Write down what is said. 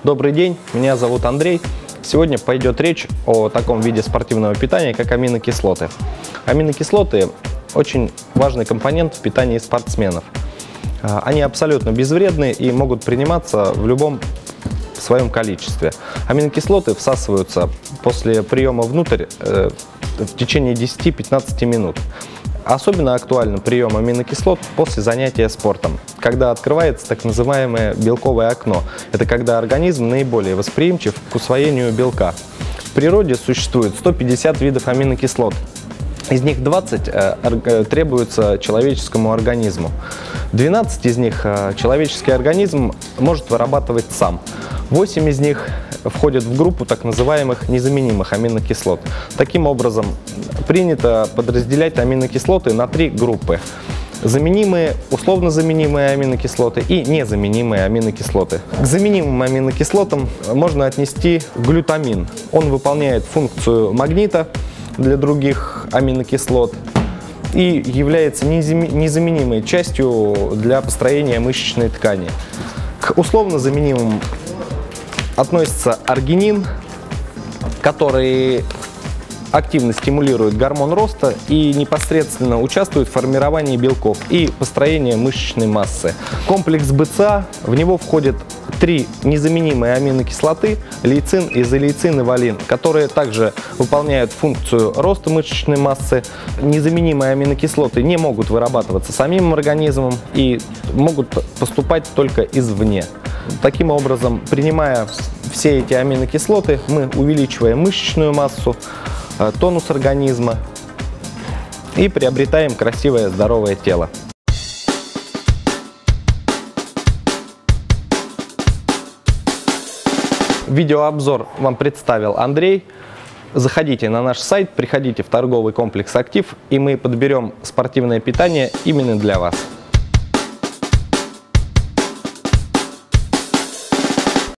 Добрый день, меня зовут Андрей. Сегодня пойдет речь о таком виде спортивного питания, как аминокислоты. Аминокислоты – очень важный компонент в питании спортсменов. Они абсолютно безвредны и могут приниматься в любом своем количестве. Аминокислоты всасываются после приема внутрь в течение 10-15 минут. Особенно актуален прием аминокислот после занятия спортом, когда открывается так называемое белковое окно. Это когда организм наиболее восприимчив к усвоению белка. В природе существует 150 видов аминокислот. Из них 20 требуются человеческому организму. 12 из них человеческий организм может вырабатывать сам. 8 из них входят в группу так называемых незаменимых аминокислот. Таким образом, принято подразделять аминокислоты на 3 группы. Заменимые, условно заменимые аминокислоты и незаменимые аминокислоты. К заменимым аминокислотам можно отнести глютамин. Он выполняет функцию магнита для других аминокислот и является незаменимой частью для построения мышечной ткани. К условно заменимым относится аргинин, который активно стимулирует гормон роста и непосредственно участвует в формировании белков и построении мышечной массы. Комплекс БЦА, в него входят 3 незаменимые аминокислоты – лейцин, изолейцин и валин, которые также выполняют функцию роста мышечной массы. Незаменимые аминокислоты не могут вырабатываться самим организмом и могут поступать только извне. Таким образом, принимая все эти аминокислоты, мы увеличиваем мышечную массу, тонус организма и приобретаем красивое здоровое тело. Видеообзор вам представил Андрей. Заходите на наш сайт, приходите в торговый комплекс «Актив», и мы подберем спортивное питание именно для вас.